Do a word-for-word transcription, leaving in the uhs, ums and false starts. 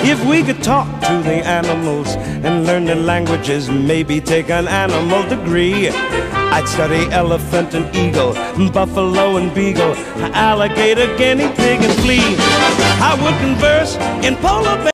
If we could talk to the animals and learn their languages, maybe take an animal degree, I'd study elephant and eagle, buffalo and beagle, alligator, guinea pig and flea. I would converse in polar bear